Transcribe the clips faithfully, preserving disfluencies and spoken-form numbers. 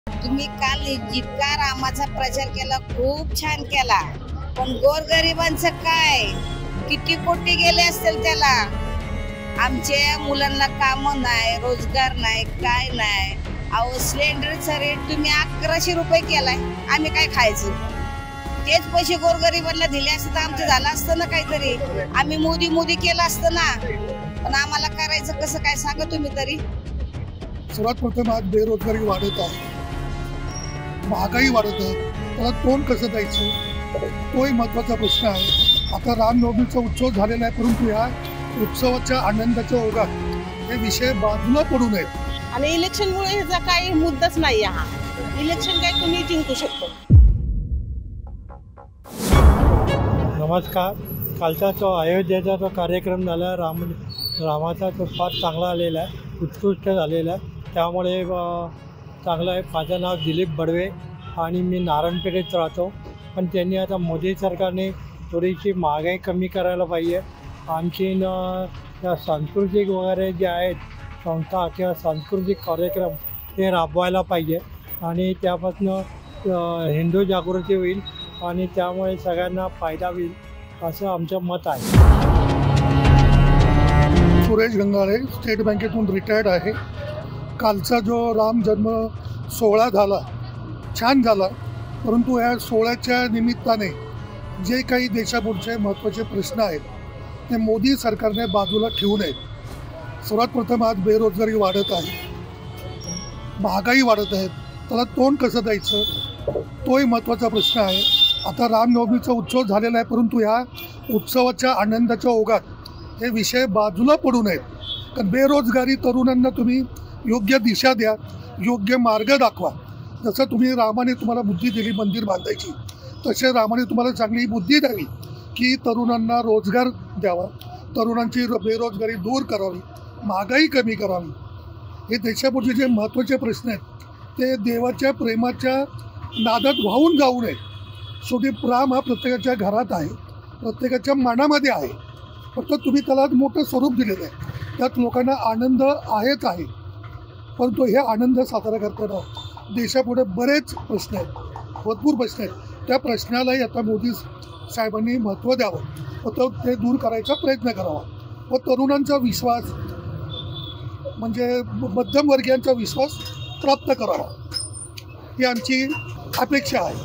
तुम्ही काल जितका रामाचा प्रचार केला खूप छान केला, पण गोरगरिबांचं काय, किती कोटी गेले असतील त्याला. आमच्या मुलांना काम नाही, रोजगार नाही, काय नाही. अहो सिलेंडरचा रेट तुम्ही अकराशे रुपये केलाय, आम्ही काय खायचं? तेच पैसे गोरगरिबांना दिले असते तर आमचं झालं असतं ना काहीतरी. आम्ही मोदी मोदी केलं असतं ना, पण आम्हाला करायचं कसं काय सांगा तुम्ही तरी. सर्वात प्रथम आज बेरोजगारी वाढत आहे, महागाई वाढत आहे, त्याला तोंड कसं द्यायचं तोही महत्त्वाचा प्रश्न आहे. आता रामनवमीचा उत्सव झालेला आहे, परंतु या उत्सवाच्या आनंदाच्या ओघात हे विषय बाजूला पडू नयेत. आणि इलेक्शनमुळे ह्याचा काही मुद्दाच नाही. हा इलेक्शन काय कोणी जिंकू शकतो. नमस्कार. कालचा जो अयोध्येचा जो कार्यक्रम झाला, राम रामाचा तो फार चांगला आलेला आहे, उत्कृष्ट झालेला आहे. त्यामुळे चांगलं आहे. माझं नाव दिलीप बडवे आणि मी नारायणपेठेत राहतो. पण त्यांनी आता मोदी सरकारने थोडीशी महागाई कमी करायला पाहिजे. आणखीन त्या सांस्कृतिक वगैरे जे आहेत संस्था किंवा सांस्कृतिक कार्यक्रम ते राबवायला पाहिजे आणि त्यापासून हिंदू जागृती होईल आणि त्यामुळे सगळ्यांना फायदा होईल असं आमचं मत आहे. सुरेश गंगाळे स्टेट बँकेतून रिटायर्ड आहे. कालचा जो राम जन्म सोहळा झाला छान झाला, परंतु या सोहळ्याच्या निमित्ताने जे काही देशापुढचे महत्त्वाचे प्रश्न आहेत ते मोदी सरकारने बाजूला ठेवू नयेत. सर्वात प्रथम आज बेरोजगारी वाढत आहे, महागाई वाढत आहे, त्याला तोंड कसं द्यायचं तोही महत्त्वाचा प्रश्न आहे. आता रामनवमीचा उत्सव झालेला आहे, परंतु ह्या उत्सवाच्या आनंदाच्या ओघात हे विषय बाजूला पडू नयेत. कारण बेरोजगारी तरुणांना तुम्ही योग्य दिशा द्या, योग्य मार्ग दाखवा. जसं तुम्ही रामाने तुम्हाला बुद्धी दिली मंदिर बांधायची, तसे रामाने तुम्हाला चांगली बुद्धी द्यावी की तरुणांना रोजगार द्यावा, तरुणांची बेरोजगारी दूर करावी, महागाई कमी करावी. हे देशापुढचे जे महत्त्वाचे प्रश्न आहेत ते देवाच्या प्रेमाच्या नादात वाहून जाऊ नये. शेवटी राम हा प्रत्येकाच्या घरात आहे, प्रत्येकाच्या मनामध्ये आहे, फक्त तुम्ही त्याला मोठं स्वरूप दिलेलं आहे. त्यात लोकांना आनंद आहेच आहे, परंतु हे आनंद साजरा करताना देशापुढे बरेच प्रश्न आहेत, भरपूर प्रश्न आहेत. त्या प्रश्नालाही आता मोदी साहेबांनी महत्त्व द्यावं व तो ते दूर करायचा प्रयत्न करावा व तरुणांचा विश्वास म्हणजे मध्यमवर्गीयांचा विश्वास प्राप्त करावा ही आमची अपेक्षा आहे.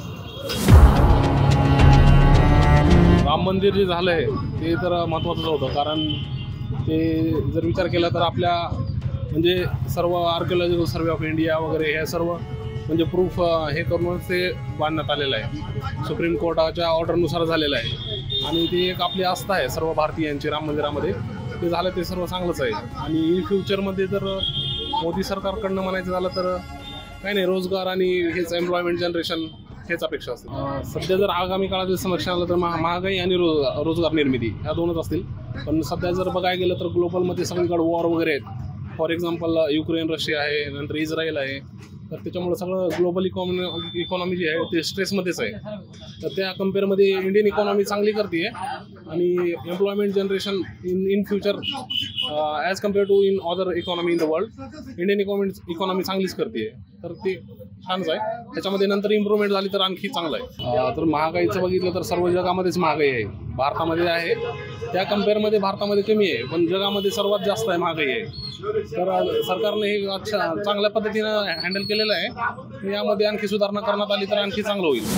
राम मंदिर जे झालं आहे ते तर महत्त्वाचं होतं, कारण ते जर विचार केला तर आपल्या म्हणजे सर्व आर्किओलॉजिकल सर्वे ऑफ इंडिया वगैरे हे सर्व म्हणजे प्रूफ हे करूनच ते बांधण्यात आलेलं आहे. सुप्रीम कोर्टाच्या ऑर्डरनुसार झालेलं आहे आणि ती एक आपली आस्था आहे सर्व भारतीयांची राम मंदिरामध्ये. ते झालं ते सर्व चांगलंच आहे. आणि इन फ्युचरमध्ये जर मोदी सरकारकडनं म्हणायचं झालं तर काही नाही, रोजगार आणि हेच एम्प्लॉयमेंट जनरेशन हेच अपेक्षा असते. सध्या जर आगामी काळातील समस्या आलं तर महा महागाई आणि रोज रोजगार निर्मिती ह्या दोनच असतील. पण सध्या जर बघायला गेलं तर ग्लोबलमध्ये सगळीकडे वॉर वगैरे आहेत. फॉर एक्झाम्पल युक्रेन रशिया आहे, नंतर इस्रायल आहे. तर त्याच्यामुळं सगळं ग्लोबल इकॉनॉमी इकॉनॉमी जी आहे ते स्ट्रेसमध्येच आहे. तर त्या कम्पेअरमध्ये इंडियन इकॉनॉमी चांगली करते आहे आणि employment generation in in future as compare to in other economy in the world Indian economy economy चांगलीच करते आहे. तर ते छानच आहे. त्याच्यामध्ये नंतर इम्प्रूव्हमेंट झाली तर आणखी चांगलं आहे. तर महागाईचं बघितलं तर सर्व जगामध्येच महागाई आहे. भारतामध्ये आहे त्या कम्पेअरमध्ये भारतामध्ये कमी आहे, पण जगामध्ये सर्वात जास्त आहे महागाई आहे. तर सरकारने हे अच्छा चांगल्या पद्धतीनं हँडल केलेलं आहे. यामध्ये आणखी सुधारणा करण्यात आली तर आणखी चांगलं होईल.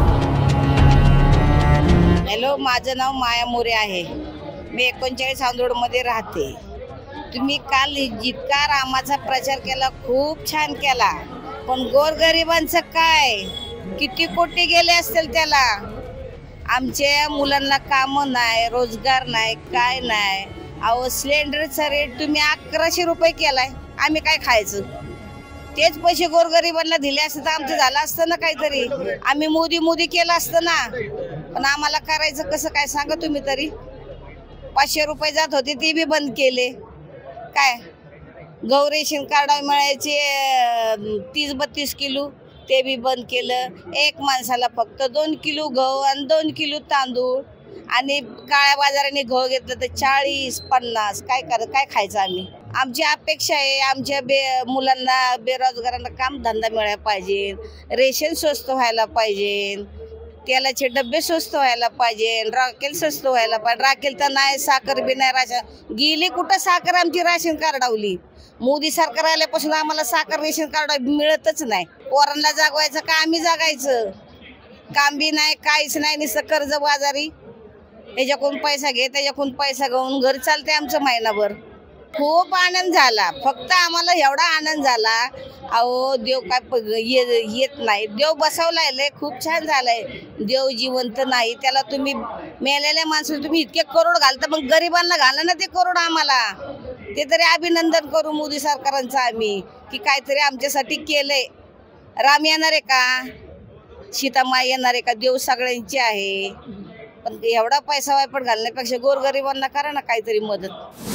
हॅलो, माझं नाव माया मोरे आहे. मी एकोणचाळीस आंदोडमध्ये राहते. तुम्ही काल जितका रामाचा प्रचार केला खूप छान केला, पण गोरगरिबांचं काय, किती कोटी गेले असतील त्याला. आमच्या मुलांना काम नाही, रोजगार नाही, काय नाही. अहो सिलेंडरचा रेट तुम्ही अकराशे रुपये केलाय, आम्ही काय खायचं? तेच पैसे गोरगरिबांना दिले असते तर आमचं झालं असतं ना काहीतरी. आम्ही मोदी मोदी केलं असतं ना, पण आम्हाला करायचं कसं काय सांगा तुम्ही तरी. पाचशे रुपये जात होते ते बी बंद केले. काय गहू रेशन कार्ड मिळायचे तीस बत्तीस किलो ते बी बंद केलं. एक माणसाला फक्त दोन किलो गहू आणि दोन किलो तांदूळ आणि काळ्या बाजाराने गहू घेतलं तर चाळीस पन्नास. काय कर काय खायचं आम्ही? आमची अपेक्षा आहे आमच्या बे मुलांना बेरोजगारांना कामधंदा मिळायला पाहिजे, रेशन स्वस्त व्हायला पाहिजे, तेलाचे डबे स्वस्त व्हायला पाहिजे, राखेल स्वस्त व्हायला पाहिजे. राखेल तर नाही, साखर बी नाही, राशन गेली कुठं साखर आमची राशन कार्डावली. मोदी सरकार आल्यापासून आम्हाला साखर रेशन कार्ड मिळतच नाही. पोरांना जागवायचं का आम्ही जागायचं, काम बी नाही, काहीच नाही, नुसतं कर्ज बाजारी. याच्याकडून पैसा घे त्याच्याकडून पैसा घेऊन घर चालते आमचं महिनाभर. खूप आनंद झाला, फक्त आम्हाला एवढा आनंद झाला. अहो देव काय प- ये येत नाही, देव बसवलाय, लय खूप छान झालंय. देव जिवंत नाही, त्याला तुम्ही मेलेल्या माणसाला तुम्ही इतके करोड घालता, मग गरिबांना घाला ना ते करोड आम्हाला. ते तरी अभिनंदन करू मोदी सरकारांचं आम्ही, की काहीतरी आमच्यासाठी केलंय. राम येणार आहे का, सीतामाई येणार आहे का, देव सगळ्यांची आहे. पण एवढा पैसा वायपट घालण्यापेक्षा गोरगरिबांना करा ना काहीतरी मदत.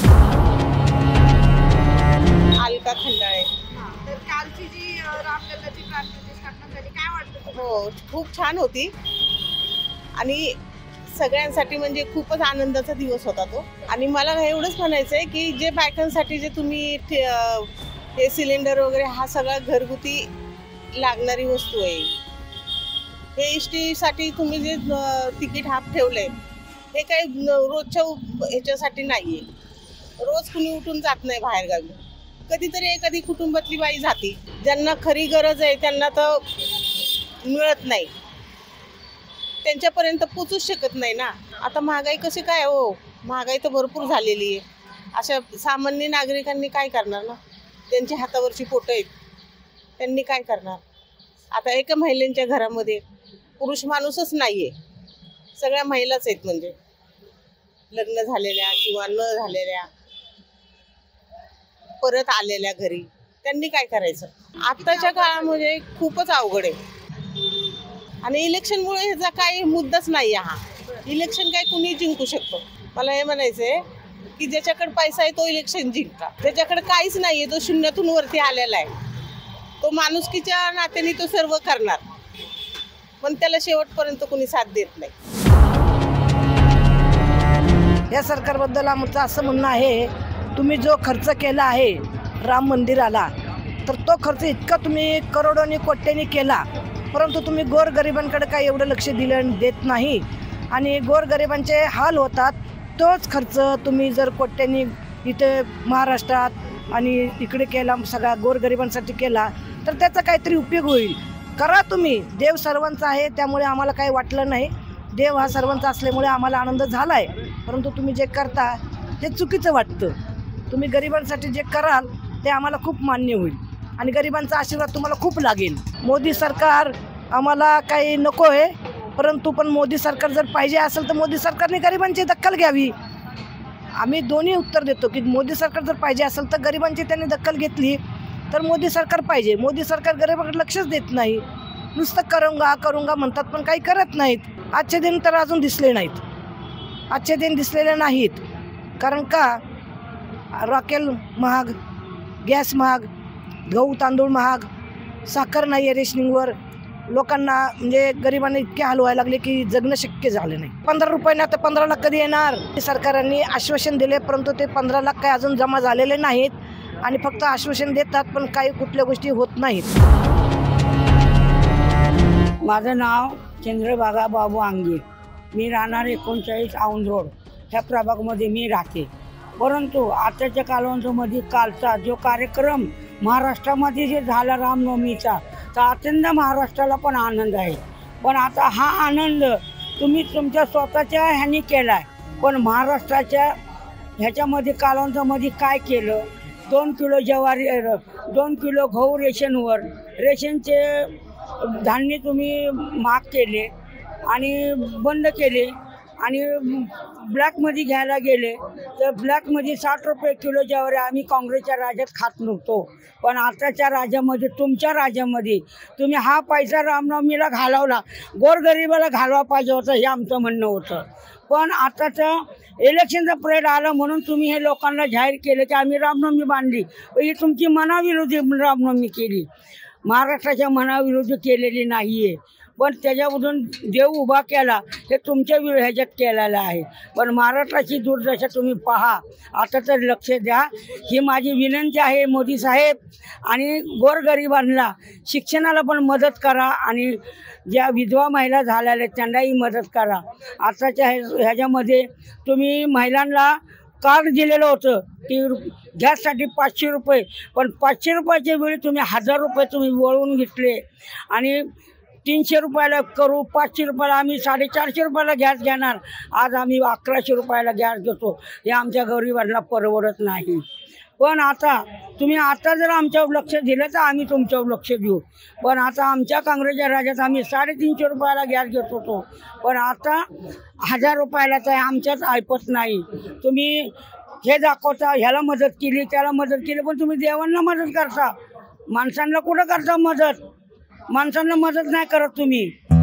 अलका खंडाळे. तर कालची जी अ, रामलल्लाची प्रार्थनेची स्थापना झाली, काय वाटतं? हो, खूप छान होती आणि सगळ्यांसाठी म्हणजे खूपच आनंदाचा दिवस होता तो. आणि मला एवढंच म्हणायचं आहे की जे बायकांसाठी जे तुम्ही ठे- अ, हे सिलेंडर वगैरे हा सगळा घरगुती लागणारी वस्तू आहे. हे एस टीसाठी तुम्ही जे अ, तिकीट हाफ ठेवलंय हे काही न- रोजच्या उप- ह्याच्यासाठी नाही आहे. रोज कुणी उठून जात नाही बाहेरगावी, कधीतरी एखादी कुटुंबातली बाई जाते. ज्यांना खरी गरज आहे त्यांना तर मिळत नाही, त्यांच्यापर्यंत पोचूच शकत नाही ना. आता महागाई कशी काय हो, महागाई तर भरपूर झालेली आहे. अशा सामान्य नागरिकांनी काय करणार ना, त्यांच्या हातावरची पोटं आहेत, त्यांनी काय करणार. आता एका महिलांच्या घरामध्ये पुरुष माणूसच नाही आहे, सगळ्या महिलाच आहेत. म्हणजे लग्न झालेल्या किंवा न झालेल्या, परत आलेल्या घरी, त्यांनी काय करायचं. आत्ताच्या काळामध्ये खूपच अवघड आहे. आणि इलेक्शनमुळे ह्याचा काही मुद्दाच नाही आहे. हा इलेक्शन काय कुणी जिंकू शकतो. मला हे म्हणायचं आहे की ज्याच्याकडे पैसा आहे तो इलेक्शन जिंकता, ज्याच्याकडे काहीच नाही आहे तो शून्यातून वरती आलेला आहे, तो माणुसकीच्या नात्याने तो सर्व करणार, पण त्याला शेवटपर्यंत कुणी साथ देत नाही. या सरकारबद्दल आमचं असं म्हणणं आहे, तुम्ही जो खर्च केला आहे राम मंदिराला, तर तो खर्च इतका तुम्ही करोडोनी कोट्यांनी केला, परंतु तुम्ही गोरगरिबांकडे काही एवढं लक्ष दिलं देत नाही आणि गोरगरिबांचे हाल होतात. तोच खर्च तुम्ही जर कोट्यांनी इथे महाराष्ट्रात आणि इकडे केला, सगळ्या गोरगरिबांसाठी केला, तर त्याचा काहीतरी उपयोग होईल. करा तुम्ही, देव सर्वांचा आहे, त्यामुळे आम्हाला काही वाटलं नाही. देव हा सर्वांचा असल्यामुळे आम्हाला आनंद झाला आहे, परंतु तुम्ही जे करता ते चुकीचं वाटतं. तुम्ही गरिबांसाठी जे कराल ते आम्हाला खूप मान्य होईल आणि गरिबांचा आशीर्वाद तुम्हाला खूप लागेल. मोदी सरकार आम्हाला काही नको आहे, परंतु पण मोदी सरकार जर पाहिजे असेल तर मोदी सरकारने गरिबांची दखल घ्यावी. आम्ही दोन्ही उत्तर देतो की मोदी सरकार जर पाहिजे असेल तर गरिबांची त्यांनी दखल घेतली तर मोदी सरकार पाहिजे. मोदी सरकार गरिबांकडे लक्षच देत नाही, नुसतं करूंगा करूंगा म्हणतात पण काही करत नाहीत. आजचे दिन तर अजून दिसले नाहीत, आजचे दिन दिसलेले नाहीत. कारण का, राखेल महाग, गॅस महाग, गहू तांदूळ महाग, साखर नाही आहे रेशनिंगवर. लोकांना म्हणजे गरिबांना इतके हाल व्हायला लागले की जगणं शक्य झालं नाही. पंधरा रुपयाने आता पंधरा लाख कधी येणार. सरकारने आश्वासन दिले, परंतु ते पंधरा लाख काही अजून जमा झालेले नाहीत आणि फक्त आश्वासन देतात पण काही कुठल्या गोष्टी होत नाहीत. माझं नाव चंद्रभागा बाबू आंगे, मी राहणार एकोणचाळीस औंध रोड ह्या प्रभागामध्ये मी राहते. परंतु आताच्या कालावधीमध्ये कालचा जो कार्यक्रम महाराष्ट्रामध्ये जे झाला रामनवमीचा, तर अत्यंत महाराष्ट्राला पण आनंद आहे. पण आता हा आनंद तुम्ही तुमच्या स्वतःच्या ह्यानी केला आहे, पण महाराष्ट्राच्या ह्याच्यामध्ये कालावधीमध्ये काय केलं, दोन किलो ज्वारी, दोन किलो गहू रेशनवर, रेशनचे धान्य तुम्ही महाग केले आणि बंद केले आणि ब्लॅकमध्ये घ्यायला गेले तर ब्लॅकमध्ये साठ रुपये किलो ज्वारी आम्ही काँग्रेसच्या राज्यात खात नव्हतो. पण आताच्या राज्यामध्ये, तुमच्या राज्यामध्ये तुम्ही हा पैसा रामनवमीला घालवला, गोरगरिबाला घालवा पाहिजे होतं हे आमचं म्हणणं होतं. पण आताचं इलेक्शनचं पिरियड आलं म्हणून तुम्ही हे लोकांना जाहीर केलं की आम्ही रामनवमी बांधली, ही तुमची मनाविरोधी रामनवमी केली, महाराष्ट्राच्या मनाविरोधी केलेली नाही आहे. पण त्याच्यामधून देव उभा केला हे तुमच्या विरोध ह्याच्यात केलेलं आहे. पण महाराष्ट्राची दुर्दशा तुम्ही पहा, आता तर लक्ष द्या. ही माझी विनंती आहे मोदी साहेब. आणि गोरगरिबांना शिक्षणाला पण मदत करा आणि ज्या विधवा महिला झालेल्या आहेत त्यांनाही मदत करा. आताच्या ह्या ह्याच्यामध्ये तुम्ही महिलांना कार्ड दिलेलं होतं की गॅससाठी पाचशे रुपये, पण पाचशे रुपयाच्या वेळी तुम्ही हजार रुपये तुम्ही वळवून घेतले आणि तीनशे रुपयाला करू, पाचशे रुपयाला आम्ही साडेचारशे रुपयाला गॅस घेणार. आज आम्ही अकराशे रुपयाला गॅस घेतो. हे आमच्या गरिबांना परवडत नाही. पण आता तुम्ही आता जर आमच्यावर लक्ष दिलं तर आम्ही तुमच्यावर लक्ष देऊ. पण आता आमच्या काँग्रेसच्या राज्यात आम्ही साडेतीनशे रुपयाला गॅस घेत होतो, पण आता हजार रुपयाला तर आमच्याच ऐपत नाही. तुम्ही हे दाखवता, ह्याला मदत केली त्याला मदत केली, पण तुम्ही देवांना मदत करता, माणसांना कुठं करता मदत? माणसांना मदत नाही करत तुम्ही.